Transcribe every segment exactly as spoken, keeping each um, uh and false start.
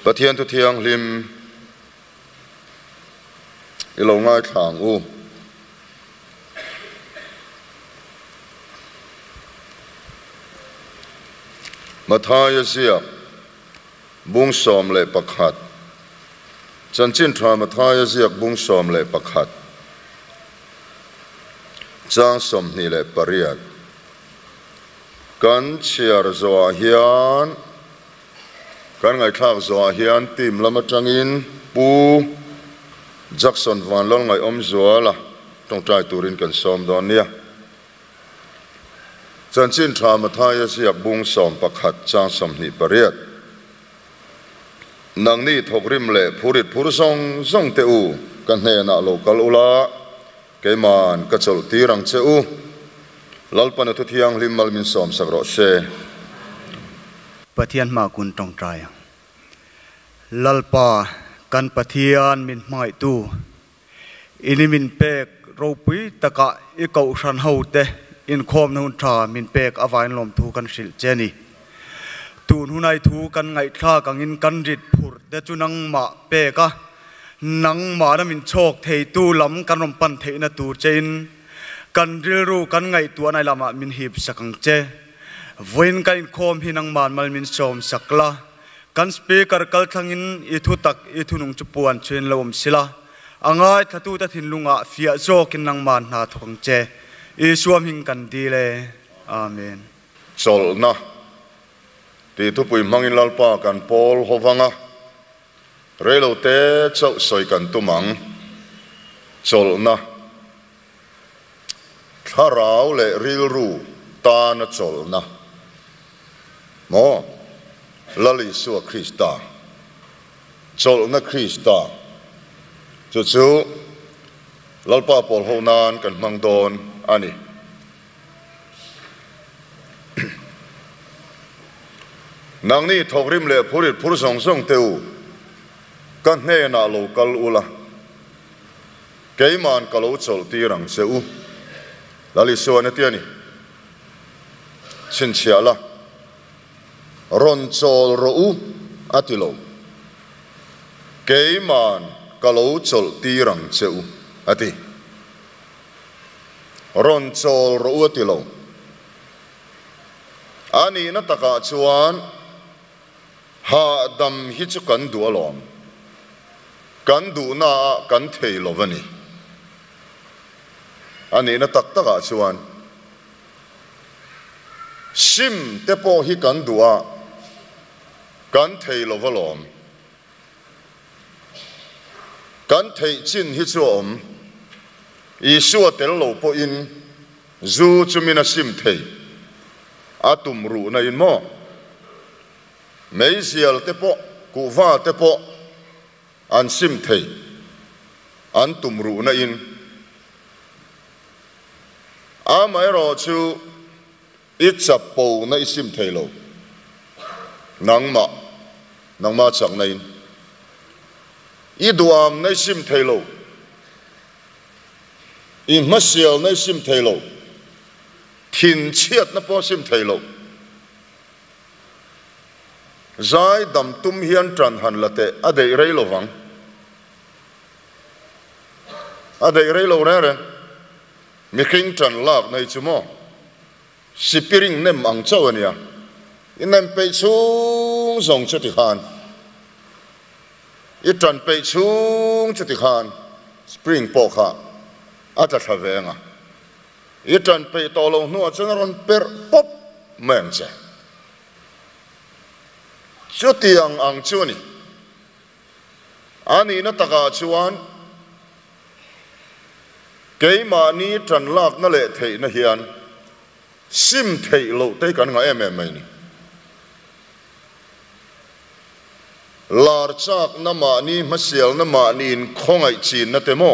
Pathian tu thiang lim ilo ngai thang u Mathaya siya bung som le pakhat chan chin thra Mathaya siya bung som le pakhat chang som ni le pariat kan chiar zo hian kan ngai thak zo hian tim lama tangin pu Jackson van lol ngai om zo la tong trai turin kan som don nia chan chin thra Mathaya siya bung som pakhat chang som ni pariat nang ni thokrim le phurit phurusong song te u kan hne na local ula keman ka chol tirang che u lalpan tu thiang lim mal min som sagro se Pathian ma kun tong trai lalpa kan pathian min mai tu ini min pek ropui taka i kau san hote in khom nun tha min pek avain lom thu kan sil cheni tun hunai thu kan ngai thla kangin kan rit phur de chunang ma peka nang ma na min chok thei tu lam kan rom pan thei na tur chen kan ril ru kan ngai tu anai lama min hip sakang che voin kan khom hinang man mal min som sakla kan speaker kal thangin i thu tak i thu nung chupuan chen lom sila angai thatu ta thin lunga fia zokin nang man na thong che i suam hing kan di le amen chol na ti tu pui mangin lalpa kan pol howanga relo te chau soi kan tumang chol na tharau le ril ru ta na chol na mo lali su Krista chol na Krista chu chu lalpa pol honan kan mangdon ani nang ni thokrim le phurit phur song song teu kan hne na local ula keiman kalo chol tirang se u lali so na tiani chin chiala ron chol ro u atilo keiman kalo chol tirang se u ati ron chol ro u atilo ani na taka chuan ha dam hi chu kan du alom kan du na kan thei lovani ani na tak taka chuan sim te po hi kan du a kan thei lovalom kan thei chin hi chu om i suwa tel lo po in zu chumina sim thei atum ru na in mo meisial te po ku va te po an sim thei an tum ru na in a mai ro chu it chap po na isim thei lo nang ma nang ma chak na in i duam na isim thei lo i masial na isim thei lo thin chiat na po sim thei lo zai dam tum hian tran han late adei rei lovang adei rei lo re re mi khing tran lak nei chumo sipiring nem ang chaw ania inem pe chung zong chati khan i tran pe chung chati khan spring po kha ata thavenga i tran pe to lo nu chanron per pop meng che chu tiang ang chu ni ani na taka chuan keima ni tran lak na le thei na hian sim thei lo te kan nga em em mai ni lar chak na ma ni masial na ma ni in khongai chin na te mo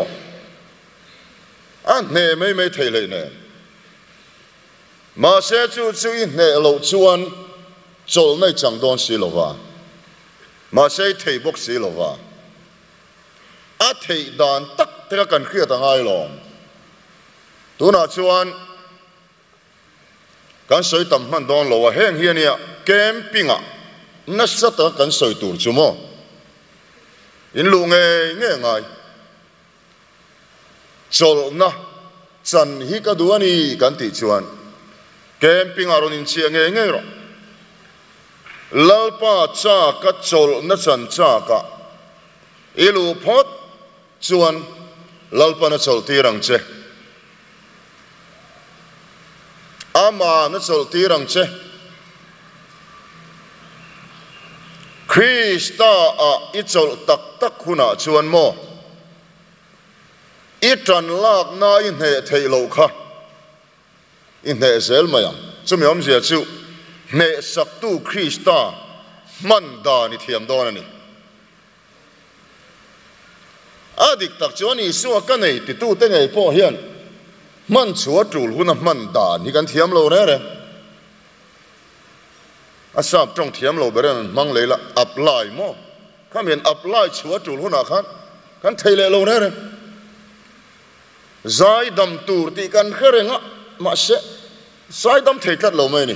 an ne mai mai thei le ne ma se chu chu i ne lo chuan chol nei chang don si lova ma sei thei bok si lova a thei dan tak te kan khria ta ngai long tu na chuan kan soi tam man don lo wa heng hiania campinga na sata kan soi tur chumo in lu nghe nghe ngay chol na chan hi ka duani kan ti chuan camping aron in chia nghe nghe ro lalpa cha ka chol na chan cha ka ilu phot chuan lalpa na chol ti rang che ama na chol ti rang che Krista a ichol tak tak huna chuan mo itran lak na in he thei lo kha in he zel mayam chumi om zia chu ne sak tu Krista man da ni thiam don ani adik tak chuan i suwa ka nei ti tu te ngei po hian man chua tul huna man da ni kan thiam lo re re asap trong thiam lo beren mang leila apply mo khamien apply chua tul huna khan kan theile lo re re zai dam tur ti kan kherenga ma se zai dam theitat lo mai ni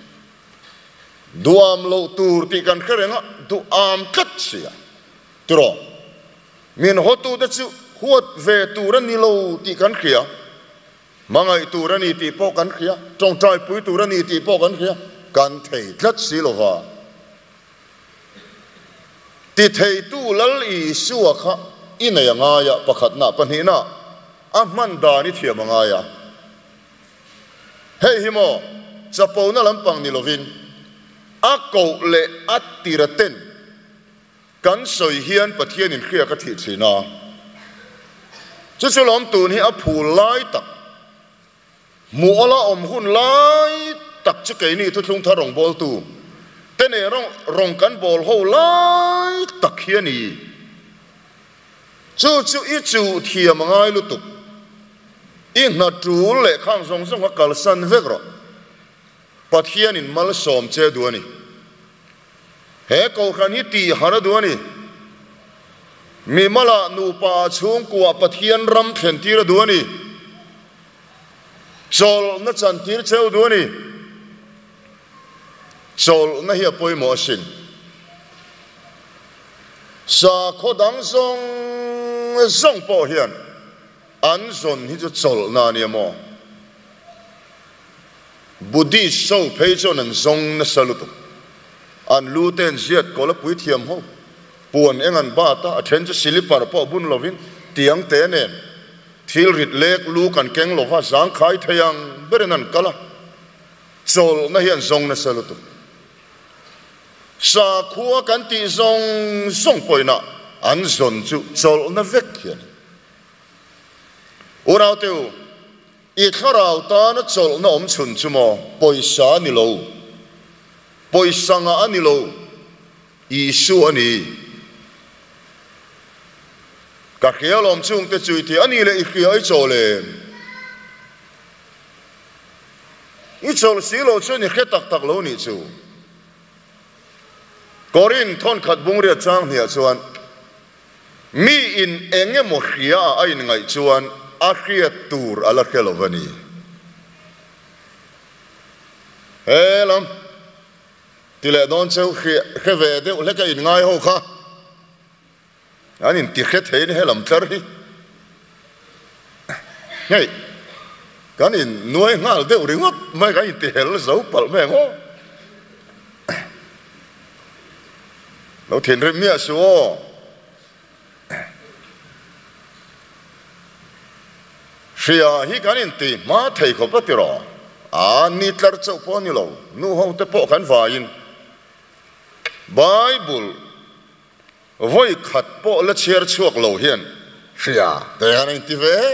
duam lo tur ti kan kherenga du am kat sia tro min hotu da chu huat ve turan ni lo ti kan khia mangai turan ni ti po kan khia trong trai pui turan ni ti po kan khia kan thei tlat si lo wa ti thei tu lal i suwa kha ina ya nga ya pakhat na pani na aman da ni thiam nga ya hei himo chapo na lampang ni lovin a ko le atiraten kan soi hian pathian in khia ka thi thina chu chu lom tu ni a phul lai tak mu ala om hun lai tak chu ke ni thu thung tha rong bol tu te ne rong rong kan bol ho lai tak hian ni chu chu i chu thiam ngai lu tu in na tu le khang song song ka kal san vek ro pathian in mal som che du ani he ko khan hi ti har du ani mi mala nu pa chung kwa pathian ram khen ti ra du ani chol na chan tir cheu du ani chol na hi poi mo sin sa kho dang song song po hian an zon hi chu chol na ni mo buddhist so phei chon an zong na salutu an luten ziat ko la pui thiam ho puan engan ba ta athen chu silipar po bun lovin tiang te nen thil rit lek lu kan keng lova zang khai thayang berenan kala chol na hian zong na salutu sa khuwa kan ti zong zong poina an zon chu chol na vek hian urau teu i kharau ta na chol na om chun chu mo poisa ni lo poisanga ani lo isu ani ka khialom chung te chui ti ani le i khi ai chole i chol si lo chu ni khetak tak lo ni chu korin thon khat bung ria chang hnia chuan mi in enge mo khia ai ngai chuan a khia tur ala khelovani helam tile don cheu khia kheve de le ka in ngai ho kha anin ti khet hein helam tlar hi nei kan in nuai ngal de ringot mai ka in ti hel zo pal me ngo lo thiên rem mia suo sia hi kan in ti ma thei ko patiro a ni tlar chau po ni lo nu ho te po kan va in bible voi khat po la cher chuak lo hian sia te an in ti ve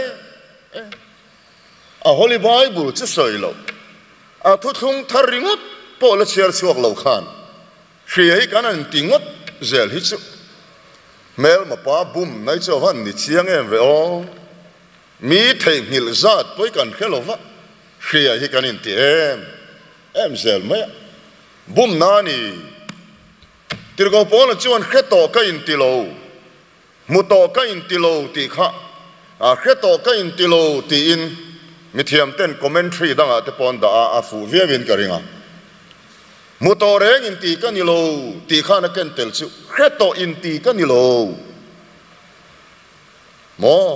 a holy bible chu soi lo a thu thung tharingot po la cher chuak lo khan sia hi kan an tingot zel hi chu mel ma pa bum nai cho van ni chiang em ve o mi thei ngil zat poi kan khelova khia hi kan in ti em em zel ma bum na ni tirgo pon chuan kheto ka in ti lo mu to ka in ti lo ti kha a kheto ka in ti lo ti in mi thiam ten commentary danga te pon da a fu via vin ka ringa mu to reng in ti ka ni lo ti kha na ken tel chu kheto in ti ka ni lo mo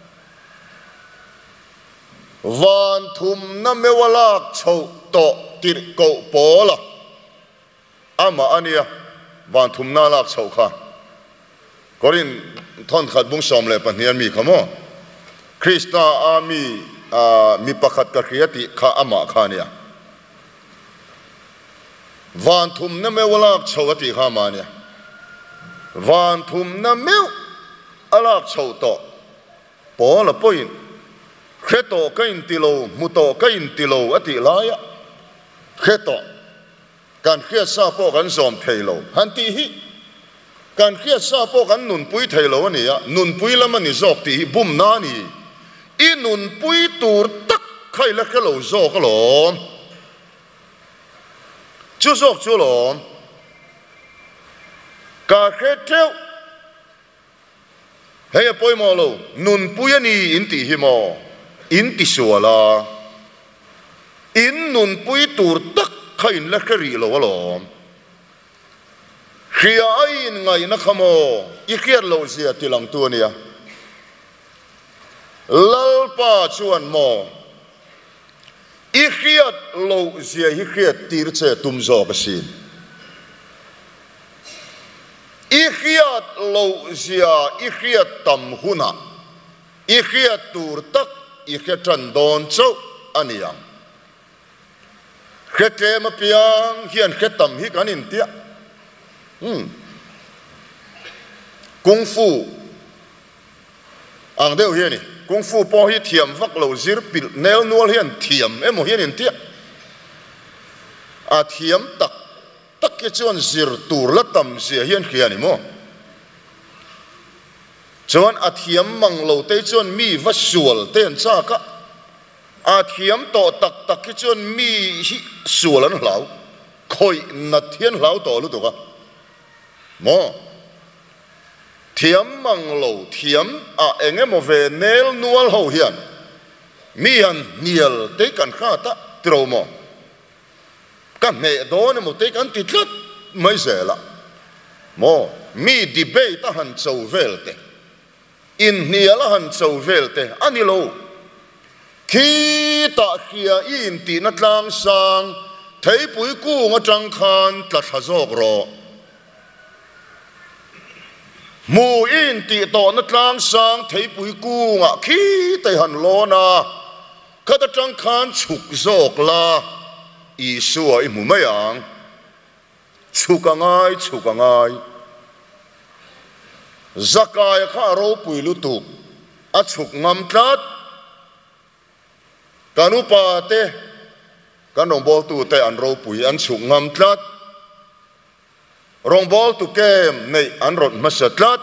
van thum na mewalak chau to tir ko pola ama ania van thum na lak chau kha korin thon khat bung som le panian mi khamo krista ami a mi pakhat ka kriati kha ama khania van thum na mewalak chau ati kha mania van thum na mew alak chau to pola point kheto kain tilo muto kain tilo ati laya kheto kan khia sa po kan som thailo han ti hi kan khia sa po kan nun pui thailo ani ya nun pui lam ani zok ti bum na ni i nun pui tur tak khai la khalo zok lo chu zok chu lo ka kheteu hey poi mo lo nun pui ani in ti hi mo in ti suala in nun pui tur tak khain la khari lo lo khia ain ngai na khamo i khiat lo sia tilang tu nia lalpa chuan mo i khiat lo sia hi khiat tir che tum zo ka sin i khiat lo sia i khiat tam huna i khiat tur tak i khia tran don chau aniang khia tlem piang hian khia tam hi kan in tia hm kung fu ang deuh hian ni kung fu po hi thiam vak lo zir pil nel nual hian thiam emo hian in tia a thiam tak tak ke chuan zir tur la tam sia hian khia ni mo chuan a thiam mang lo te chuan mi va sual ten cha ka a thiam to tak tak ki chuan mi hi sual an hlau khoi na thian hlau to lu to ka mo thiam mang lo thiam a engemaw ve nel nual ho hian mi an nial te kan kha ta tro mo kan me don mo te kan titlat mai zela mo mi debate ta han chau velte in niala han chau velte ani lo khi ta khia in ti na tlang sang thei pui ku nga tang khan tla thazok ro mu in ti to na tlang sang thei pui ku nga khi te han lo na khata tang khan chuk zok la i suwa i mu mayang chukangai chukangai zakai kha ro pui lu tu a chuk ngam tlat kanu pa te kan rong bol tu te an ro pui an chuk ngam tlat rong bol tu kem nei an rot masatlat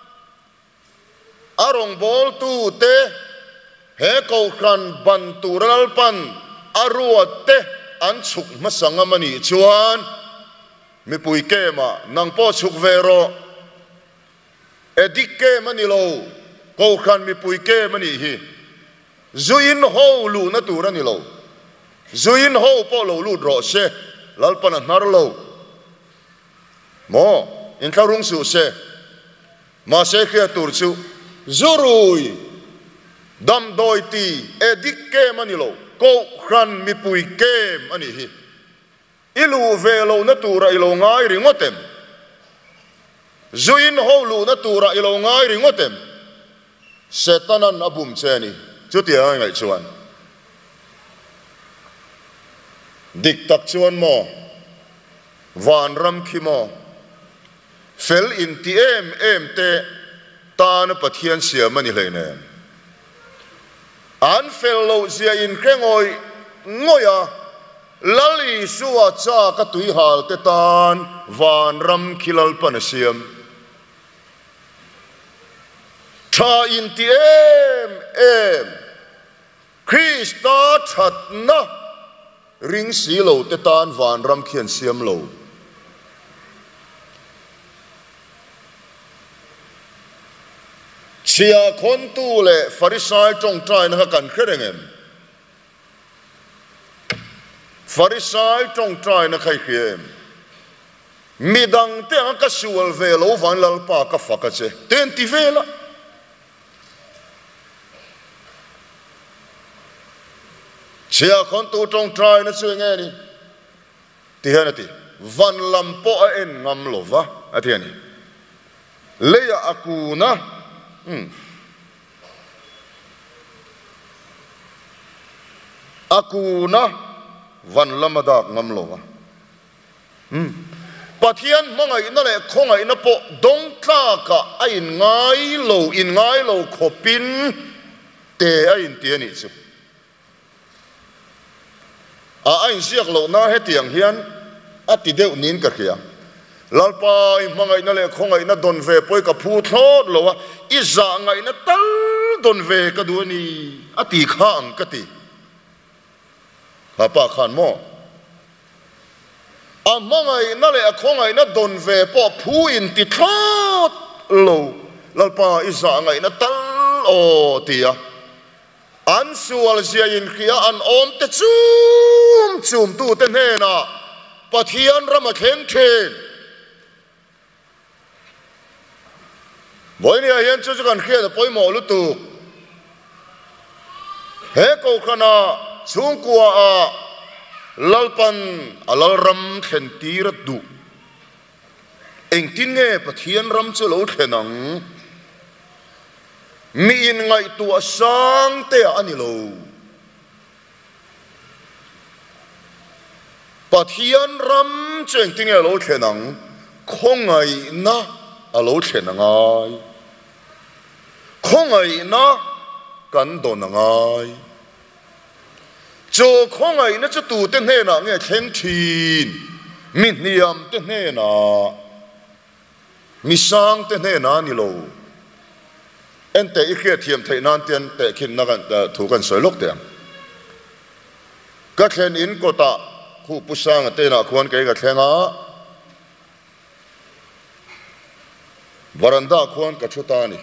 a rong bol tu te he ko khan ban tu ral pan aruat te an chuk masanga mani chuan mi pui kema nang po chuk vero edik ke mani lo ko khan mi pui ke mani hi zuin ho lu na tu ra ni lo zuin ho po lo lu ro se lalpan nar lo mo in tharung su se ma se khia tur chu zurui dam doi ti edik ke mani lo ko khan mi pui ke mani hi ilu ve lo na tu ra ilo ngai ringotem zuin ho lu na tura ilo ngai ringotem setanan abum cheni chutia ngai chuan dik tak chuan mo van ram khi mo fel in ti em em te tan pathian siam ani leine an fel lo zia in krengoi ngoya lali suwa cha ka tui hal te tan van ram khilal pan siam tha in ti em em Krista that na ring si lo te tan van ram khian siam lo chia khon tu le farisai tong trai na kan khrengem farisai tong trai na khai khem midang te an ka sual ve lo van lal pa ka fa ka che ten ti vela chia con tu trong trai nó chưa nghe đi thì hơn thì văn làm po en ngam lova à thì này lấy aku na aku na văn làm ada ngam lova Pathian mangai na le khongai na po dong tla ka ain ngai lo in ngai lo khopin te ain ti ani chu a ain siak lo na he tiang hian ati deuh nin ka khia lalpa mangai na le khongai na don ve poi ka phu thlot lo wa i za ngai na tal don ve ka du ni ati kha ang ka ti ha pa khan mo a mangai na le a khongai na don ve po phu in ti thot lo lalpa i za ngai na tal o tia an sual zia in khia an om te chum chum tu te ne na Pathian rama khen then boy ni hian chu chu kan khia da poi mo lu tu he ko khana chung kwa a lalpan alal ram khen ti ra du eng tin nge Pathian ram chu lo khenang mi in ngai tu sang te ani lo Pathian ram cheng ting e lo khenang khongai na a lo khenangai khongai na kan donangai cho khongai na chu tu te hne na nge khen thin mi niam te hne na mi sang te hne na ni lo en te i khia thiam thei nan tian te khin na kan thu kan soi lok te ka khen in ko ta khu pu sang te na khon ke ga thlenga varanda khon ka chuta ni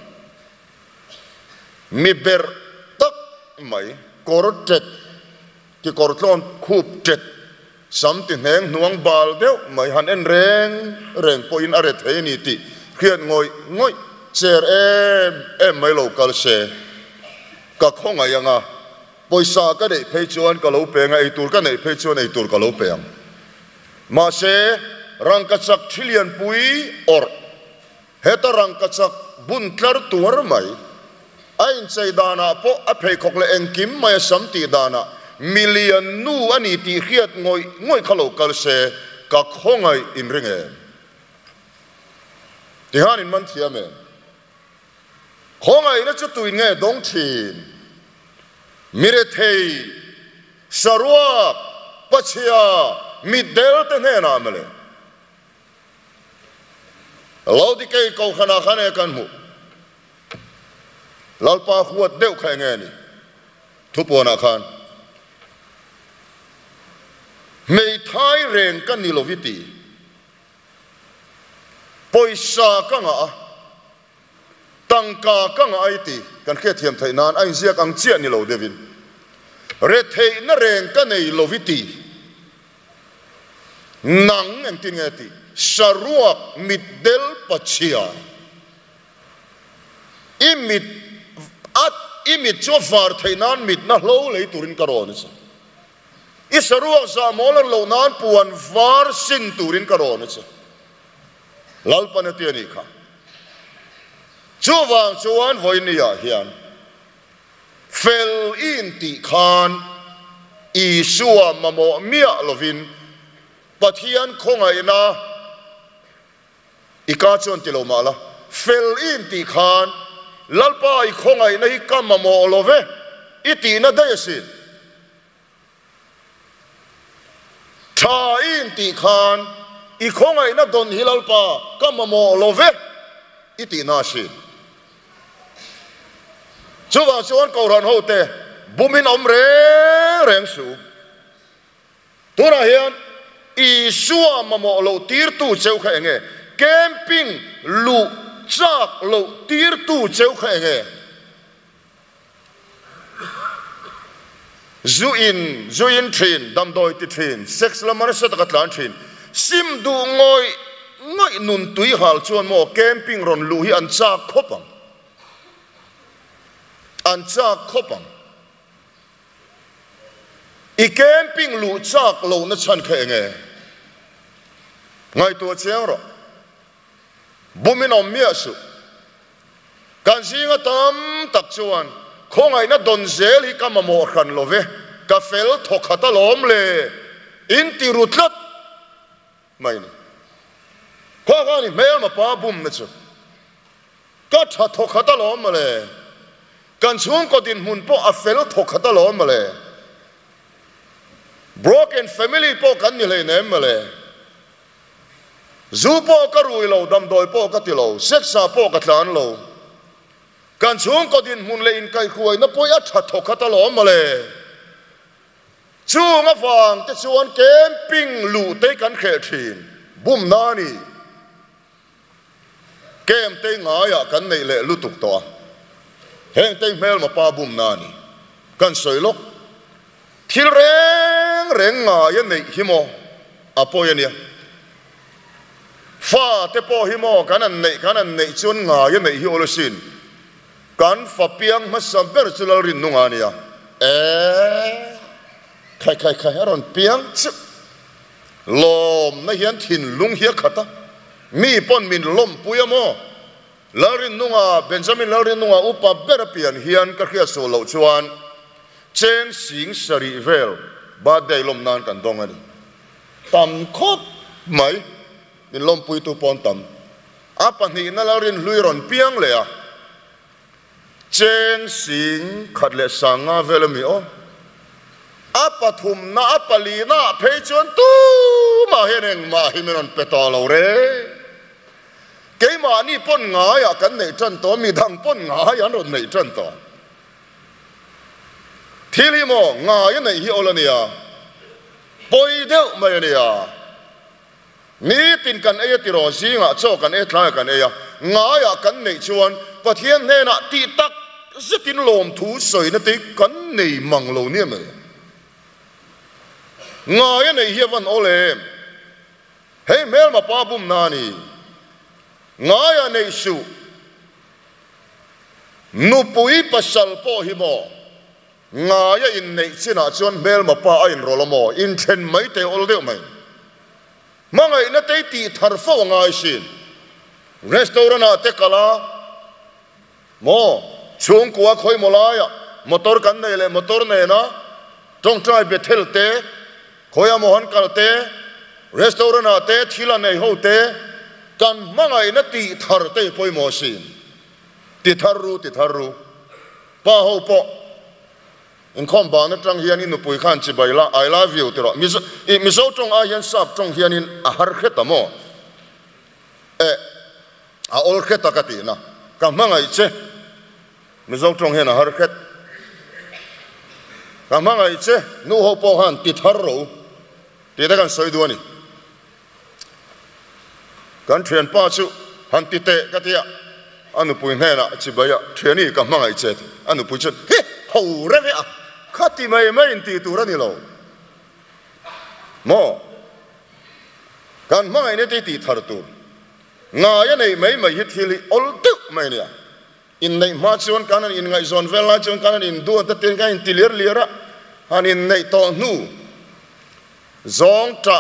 mi ber tak mai kortet ki kortlon khup tet sam ti heng nuang bal deuh mai han en reng reng po in are thei ni ti khian ngoi ngoi cher em em mai lo kal se ka khonga yanga poisa ka dei phei chuan ka lo pe nga ei tur ka nei phei chuan ei tur ka lo pe ma se rang ka chak trillion pui or heta rang ka chak bun tlar tur mai ain chei dana po a phei khok le engkim mai sam ti dana million nu ani ti khiat ngoi ngoi khalo kal se ka khongai in ringe ti han in man thia me khongai na chu tuin nge dong thin mire thei sarwa pachia midel te ne na male lodi ke ko khana khane kan mu lalpa khuat deu khai nge ni thupona khan mei thai reng kan ni loviti poisa ka nga tangka ka nga aiti kan khe thiam thai nan ai zia kang chia ni lo devin re thei na reng ka nei loviti nang en tin ngati saruak middel pachia imit at imit cho far thai nan mit na lo le turin karon sa isaruak sa molar lo nan puan var sin turin karon sa lalpan ti ani kha chuwang chuan voinia hian fel in ti khan isua mamo mia lovin Pathian khongai na ika chon ti lo mala fel in ti khan lalpa i khongai na hi kam mamo love iti na dayasin tha in ti khan i khongai na don hilalpa kam mamo love iti na sin chuwa chuan ko ran ho te bumin om re reng su tura hian i suwa mamo lo tir tu cheu kha nge camping lu chak lo tir tu cheu kha nge zu in zu in thin dam doi ti thin sex la mar sa ta tlan thin sim du ngoi ngoi nun tui hal chuan mo camping ron lu hi an cha khopang an cha khopang i camping lu chak lo na chan khe nge ngai tu chiang ro bumin om mia su kan singa tam tak chuan khongai na don zel hi kama mo khan love ka fel thokhata lom le in ti rutlat mai ni kha ga ni mel ma pa bum na chu ka tha thokhata lom le kan chung ko din mun po a fel thokhata lom le broken family po kan ni le nem le zu po ka rui lo dam doi po ka ti lo sexa po ka tlan lo kan chung ko din mun le in kai khuai na po ya tha thokhata lom le chu nga wang te chuan camping lu te kan khe thin bum na ni kem te nga ya kan nei le lu tuk to heng te mel ma pa bum na ni kan soi lok thil reng reng nga ya nei hi mo apo ya ni fa te po hi mo kan an nei kan an nei chuan nga ya nei hi olo sin kan fa piang ma sam ber chulal rin nu nga ni ya e khai khai khai aron piang chu lom na hian thin lung hi khata mi pon min lom puya mo larin nunga benjamin larin nunga upa bera pian hian ka khia so lo chuan cheng sing sari vel ba dei lom nan kan dong ani tam khop mai min lom pui tu pon tam apa ni na larin luiron piang le a cheng sing khat le sanga vel mi o apa thum na apa li na phei chuan tu ma heneng ma himenon petalo re ke ma ni pon nga ya kan nei chan to mi dang pon nga ya ron nei chan to thili mo nga ya nei hi olania poi deu mai ania ni tin kan e ti ro zinga cho kan e thla kan e ya nga ya kan nei chuan pathian ne na ti tak zitin lom thu soi na te kan nei mang lo ni me nga ya nei hi van ole hey mel ma pa bum na ni nga ya nei su nu pui pasal po hi mo nga ya in nei china chuan mel ma pa a in rolomo in then mai te ol deu mai mangai na te ti thar fo ngai sin restaurant a te kala mo chung kwa khoi mola ya motor kan nei le motor nei na tong trai bethel te khoya mohan kal te restaurant a te thila nei ho te kan mangai na ti thar te poi mo sin ti tharu ti tharu pa ho po in khom ba na tang hian in nu pui khan chi bai la I love you ti ro mi so mi so tong a hian sap tong hian in a har kheta mo e a ol kheta ka ti na ka mangai che mi so tong hian a har khet ka mangai che nu ho po han ti thar ro ti da kan soi du ni kan thian pa chu han ti te ka tia anu pui hne na chi ba ya thiani ka mangai che anu pui chu he ho ra ve a khati mai mai in ti tu ra ni lo mo kan mangai ne ti ti thar tu nga ya nei mai mai hi thili ol tu mai nia in nei ma chuan kan in ngai zon vel la chuan kan in du ta ten ka in tilir lira han in nei to nu zong ta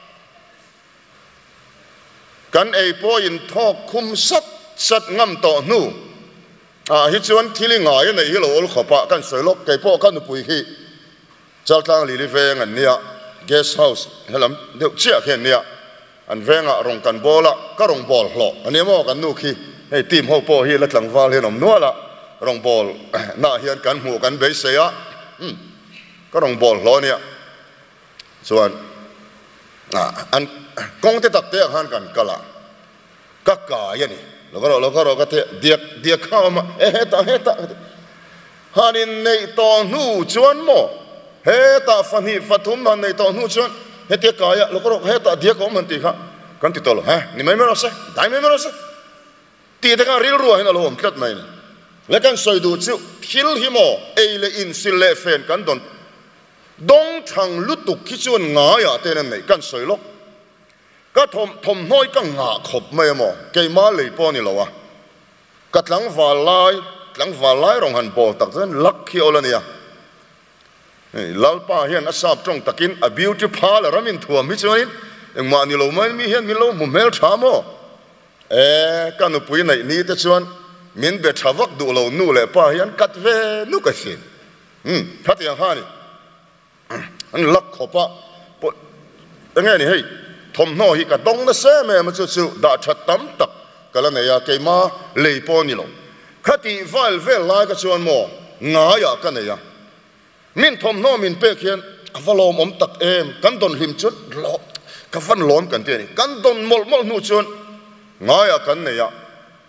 kan ei po in thok khum sat sat ngam to nu a hi chuan thili nga ya nei hi lo ol khopa kan soi lok ke po kan pui hi chal tlang li li veng an nia guest house helam deu chia khen nia an venga rong kan bola ka rong bol hlo ani mo kan nu khi hei team ho po hi la tlang wal henom nuala rong bol na hian kan mu kan be se ya ka rong bol hlo nia chuan a an kong te tak te han kan kala ka ka ya ni lo ka lo ka ro ka te dia dia kha ma e ta he ta hanin nei to nu chuan mo he ta fani fathum man nei to nu chuan he te ka ya lo ka ro he ta dia ko man ti kha kan ti to lo ha ni mai me ro se dai mai me ro se ti te ka ril ruwa hin lo hom khat mai ni le kan soi du chu thil hi mo e le in sil le fen kan don dong thang lutuk khi chuan nga ya te nan nei kan soi lok ka thom thom noi ka nga khop mai mo ke ma le po ni lo wa ka tlang va lai tlang va lai rong han bol tak zen lak khi olania lalpa hian asap trong takin a beauty parlor ramin thua mi chuanin engma ni lo mai mi hian mi lo mu mel thamo e kanu pui nei ni te chuan min be thawak du lo nu le pa hian kat ve nu ka sin hm thatiang hani an lak khopa po nge ni hei thom no hi ka dong na se me ma chu chu da that tam tak kala ne ya ke ma le po ni lo khati val vel lai ka chuan mo nga ya ka ne ya min thom no min pe khian avalom om tak em kan don him chut lo ka van lom kan te ni kan don mol mol nu chuan nga ya kan ne ya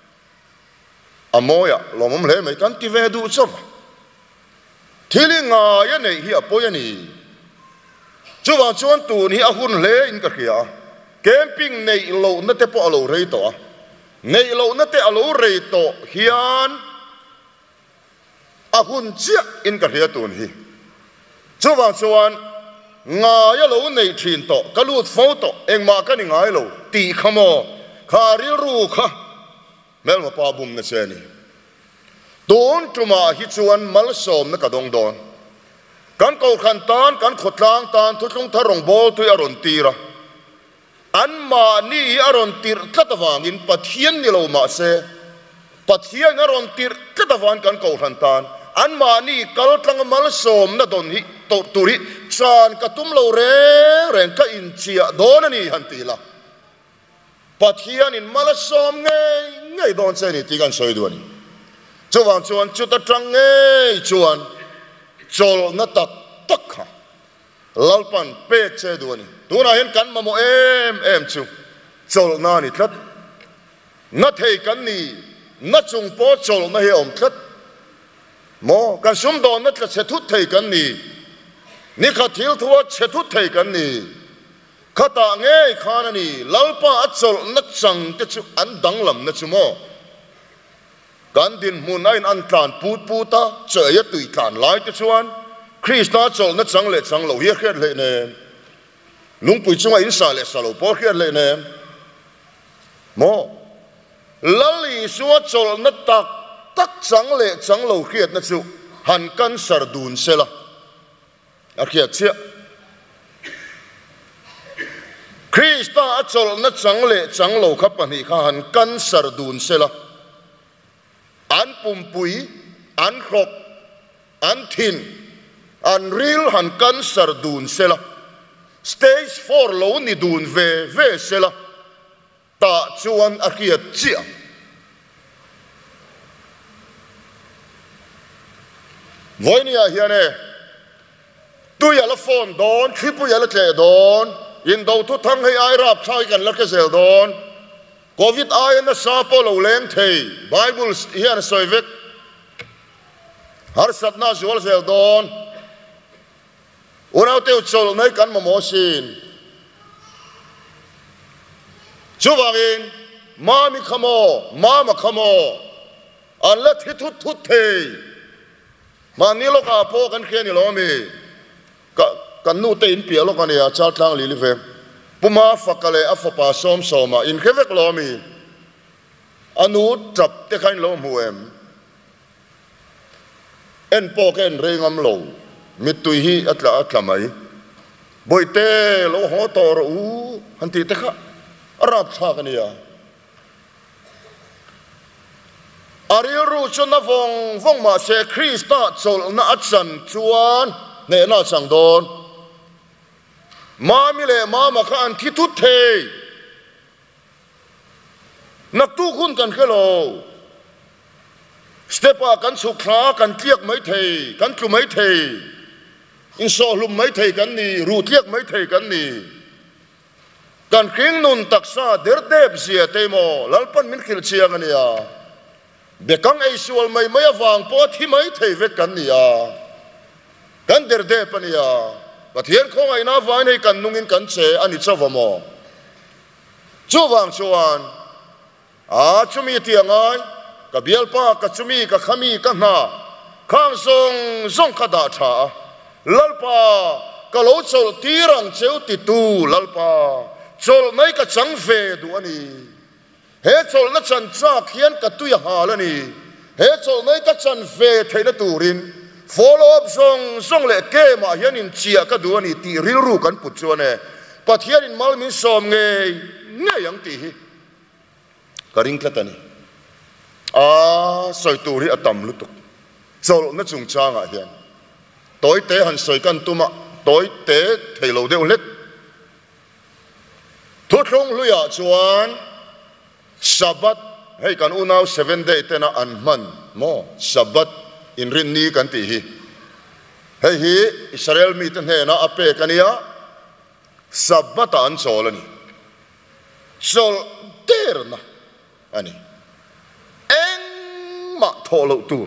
amoya lom om le mai kan ti ve du chom thili nga ya nei hi apo ya ni chu wa chuan tu ni a hun le in ka khia camping nei lo na te po lo rei to nei lo na te alo rei to hian a hun chia in ka khia tu ni chu wa chuan nga ya lo nei thin to ka lut fo to engma ka ni ngai lo ti khamo kharil ru kha mel ma pa bum na che ni don tuma hi chuan mal som na ka dong don kan ko khan tan kan khotlang tan thutlung tharong bol tu aron tira an ma ni aron tir tlatawang in pathian ni lo ma se pathian aron tir tlatawang kan ko khan tan an ma ni kal tlang mal som na don hi to turi chan ka tum lo re reng ka in chia don ani han ti la pathian in mal som ngai ngai don che ni ti kan soi du ani chuan chuan chu ta tang ngai chuan chol na tak tak kha lalpan pe che du ani tuna hen kan ma mo em em chu chol na ni thlat na thei kan ni na chung po chol na he om thlat mo kan sum don na thlat che thut thei kan ni ni kha thil thua che thut thei kan ni khata nge khana ni lalpa achol na chang te chu an dang lam na chu mo kan din mun ain an tlan put puta che ya tui tlan lai te chuan krishna chol na chang le chang lo hi khet le ne lung pui chunga in sa le sa lo po khet le ne mo lali suwa chol na tak tak chang le chang lo khet na chu han kan sar dun sela a khiat chia krishna chol na chang le chang lo kha pani kha han kan sar dun sela an pum pui an khop an thin an ril han kan sar dun sela stage four lo ni dun ve ve sela ta chuan a khiat chia voinia hiane tu ya la phone don khipu ya la tle don in do tu thang hei ai rap thai kan la ke sel don covid ai na sa po lo leng thei bible hian soivek har satna jol sel don unau teu chol nai kan ma mo sin chuwangin ma mi khamo ma ma khamo an la thi thut thut thei ma ni lo ka po kan khe ni lo mi ka kan nu te in pia lo kan ya chal tlang li li ve puma fakale afopa som soma in khevek lo mi anu trap te khain lo muem en po ken rengam lo mitui hi atla atla mai boite lo ho tor u hanti te kha arab tha kan ya aril ru chona vong vong ma se krista chol na achan chuan ne na chang don ma mi le ma ma kha an thi thu thei nak tu khun kan khelo stepa kan su khla kan tiak mai thei kan tu mai thei in so lum mai thei kan ni ru tiak mai thei kan ni kan khing nun taksa der dep zia te mo lalpan min khil chiang ani ya bekang ei sual mai mai awang po thi mai thei ve kan ni ya kan der dep ani ya pathian khong ai na vai nei kan nungin kan che ani chawamo chuwang chuan a chumi tiangai ka bialpa ka chumi ka khami ka na khang song song kha da tha lalpa ka lo chol tirang cheu ti tu lalpa chol mai ka chang ve du ani he chol na chan cha khian ka tu ya ha la ni he chol mai ka chan ve theina turin follow up song song le ke ma hian in chia ka du ani ti ril ru kan put chu ne pathian in mal min som nge nge yang ti hi karing tlatani a soi tu ri atam lu tuk chol na chung changa hian tối tế hành soi kan tuma tối tế thầy lâu đều lết thuốc không lui à chuan Sabbath hay kan unau seven day te na an man mo Sabbath in rin ni kan ti hi hay hi Israel mi ten he na ape kania Sabbath an chol ani chol ter na ani eng ma tholo tu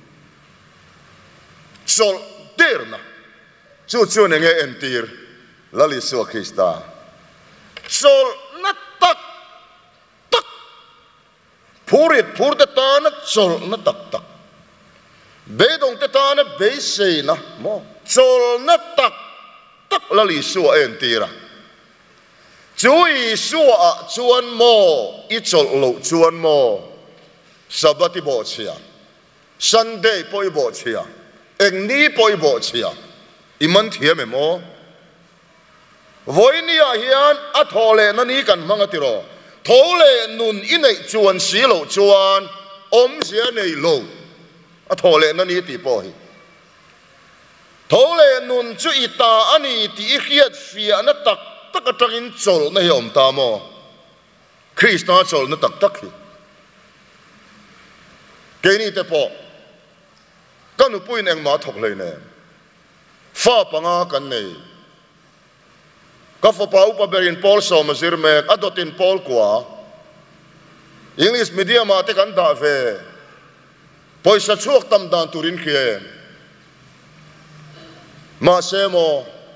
chol ter na chu chu ne nge entir lali so Krista chol na tak tak purit pur te ta na chol na tak tak be dong te ta na be sei na mo chol na tak tak lali so entira chu i so a chuan mo i chol lo chuan mo sabati bo chia Sunday poi bo chia eng ni poi bo chia iman thiam em o voinia hian a thole na ni kan manga tiro thole nun inei chuan si lo chuan om sia nei lo a thole na ni ti po hi thole nun chu ita ani ti khiat fia na tak tak atangin chol na hi om ta mo Krista chol na tak tak hi ke ni te po kanu puin eng ma thok le ne fa panga kan nei ka fa pa upa berin Paul so mazir me adotin Paul kwa English medium ma te kan da ve poisa chuak tam dan turin khie ma semo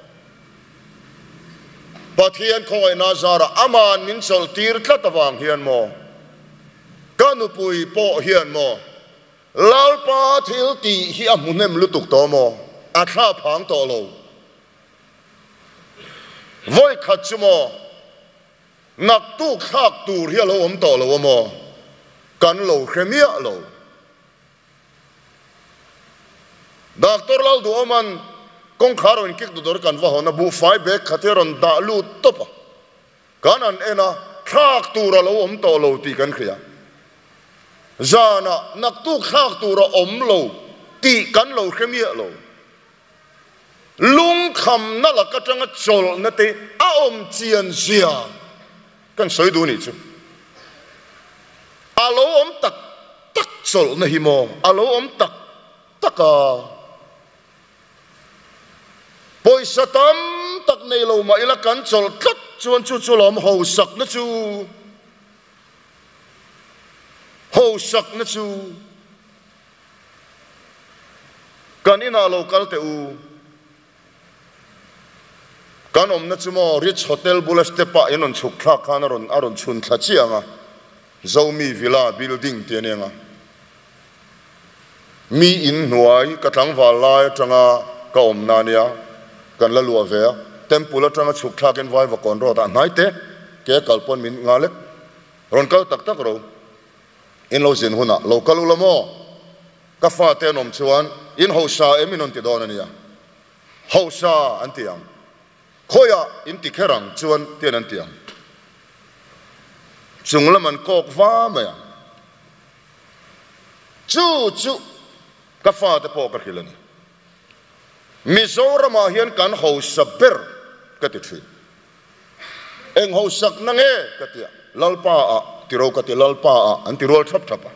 pathian khoi na zara aman min chol tir tlatawang hian mo kanu pui po hian mo lalpa thil ti hi amunem lutuk to mo atha phang to lo voi khat chumo nak tu khak tur hi lo om to lo mo kan lo khemia lo doctor lal du oman kong kharon kik du dor kan wa hona bu fai be khateron da lu topa kan an ena khak tur lo om to lo ti kan khria zana nak tu khak tur om lo ti kan lo khemia lo lung kham na la ka tanga chol na te a om chian zia kan soi du ni chu alo om tak tak chol na hi mo alo om tak taka poisa tam tak nei lo ma ila kan chol tlat chuan chu chu lom ho sak na chu ho sak na chu kan ina local te u kan om na chumo rich hotel bulas te pa enon chuk thla khan aron aron chun thla chianga zomi villa building te nenga mi in nuai ka tlang wal lai tanga ka om na nia kan la lua ve temple tanga chuk thla ken vai va kon ro ta nai te ke kalpon min ngale ron kal tak tak ro in lo zin huna local ulamo ka fa te nom chuan in ho sa eminon ti don ania ho sa antiang khoya in ti kherang chuan tian an tiang chunglaman kok wa ma chu chu ka fa te po ka khilani Mizoram a hian kan ho saber ka ti thi eng ho sak na nge ka ti lalpa a tiro ka ti lalpa a an ti rol thap thapa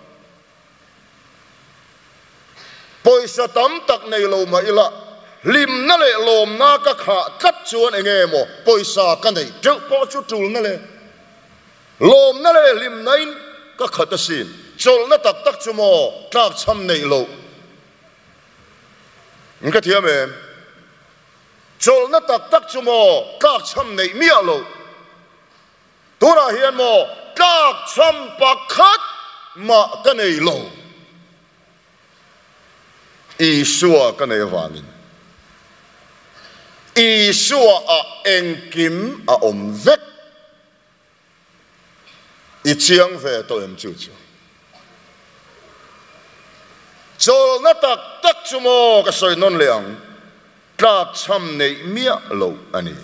poisa tam tak nei lo ma ila lim na le lom na ka kha kat chuan enge mo poisa ka nei tel po chu tul na le lom na le lim nain ka khat a sin chol na tak tak chu mo tlak cham nei lo inka thiam em chol na tak tak chu mo tlak cham nei mi a lo tura hian mo tlak cham pakhat ma ka nei lo Isua ka nei wanin Isua a engkim a om vek i chiang ve to em chu chu chol na tak tak chumo ka soi non leang tlak cham nei mia lo ani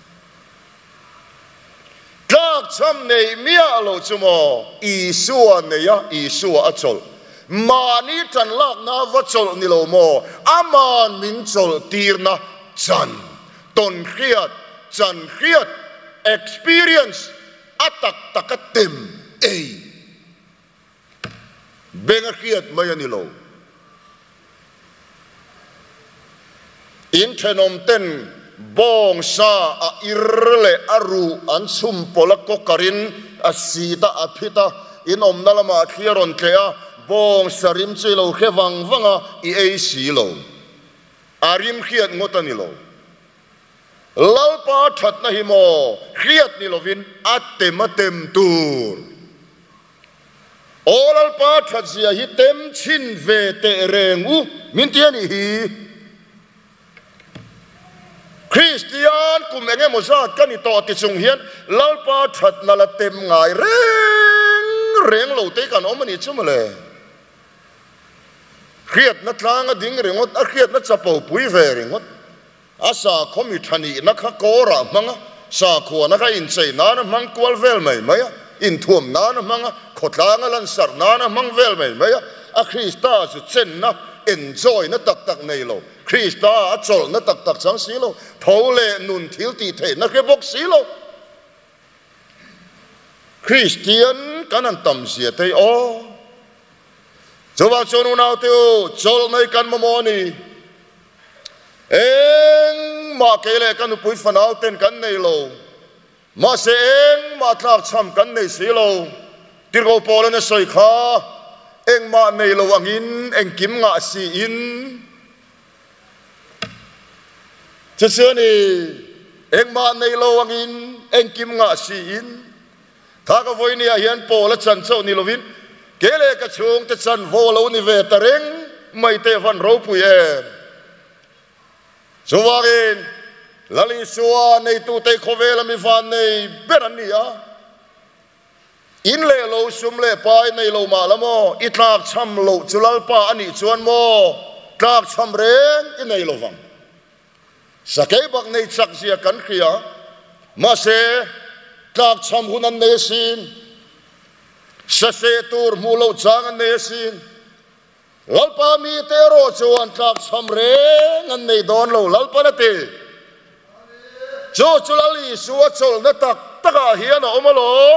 tlak cham nei mia lo chumo isua neya isua achol mani tan lak na va chol ni lo mo aman min chol tirna chan ton khiat chan khiat experience atak takatem ei benga khiat mayani lo in thenom ten bong sa a irle aru an sum polako karin asita aphita in omnalama khiaron tlea bong sarim chilo khewang wanga i ei si lo arim khiat ngotani lo lalpa that na hi mo khiat ni lovin atem atem tur olalpa that zia hi tem chin ve te rengu min tiani hi Christian kum enge mozat kan ito ti chung hian lalpa that na la tem ngai reng reng lo te kan omani chumale khiat na tlanga ding rengot a khiat na chapo pui ve rengot asa khomi thani na kha kora manga sa kho na ka in chei na na mang kwal vel mai maya in thuam na na manga khotlanga lan sar na na mang vel mai maya a Krista su chen na enjoy na tak tak nei lo Krista a chol na tak tak chang si lo thole nun thil ti the na ke bok si lo Christian kanan tam sia te o chowa chonu nau teu chol nei kan momoni eng ma kele kan pui fanal ten kan nei lo ma se eng ma tlak cham kan nei si lo tirgo pole na soi kha eng ma nei lo angin eng kim nga si in chachani eng ma nei lo angin eng kim nga si in tha ka voi ni a hian pole chan chau ni lovin kele ka chung te chan vo lo ni ve tareng mai te van ro pui em Suwagin, lali suwa nei tu te khovela mi van nei berania. In le lo sum le pai nei lo malamo itlak cham lo chulal pa ani chuan mo tlak cham reng in nei lo wang. Sakei bak nei chak zia kan khia ma se tlak cham hunan nei sin sa se tur mu lo chang an nei sin lalpa mi te ro chuan tlak cham reng an nei don lo lalpa na te chu chulali suwa chol na tak taka hian a omalom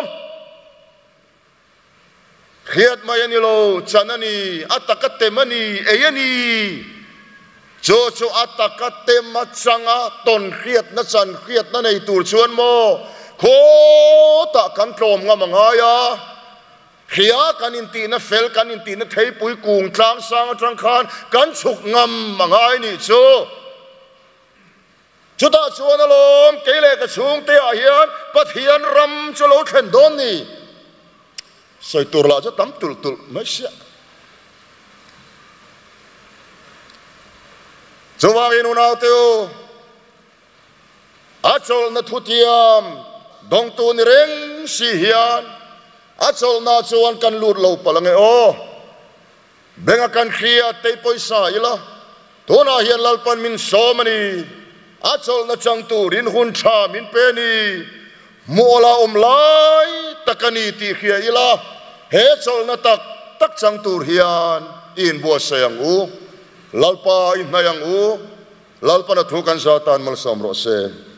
khiat mai ani lo chanani atakate mani eyani chu chu atakate machanga ton khiat na chan khiat na nei tur chuan mo kho ta kan tlom nga mangaya khia kan in ti na fel kan in ti na thei pui kung tlang sang tang khan kan chuk ngam mangai ni chu chu ta chuan alom keile ka chung te a hian pathian ram chu lo thlen don ni soi tur la cho tam tul tul mai sia chu wa in unau teu a chol na thutiam dong tu ni reng si hian a chol na chuan kan lut lo palang e o benga kan khia te poisa ila tona hian lalpan min somani a chol na chang tu rin hun tha min pe ni mola om lai takani ti khia ila he chol na tak tak chang tur hian in bo sayang u lalpa in nayang u lalpa na thu kan satan mal som ro se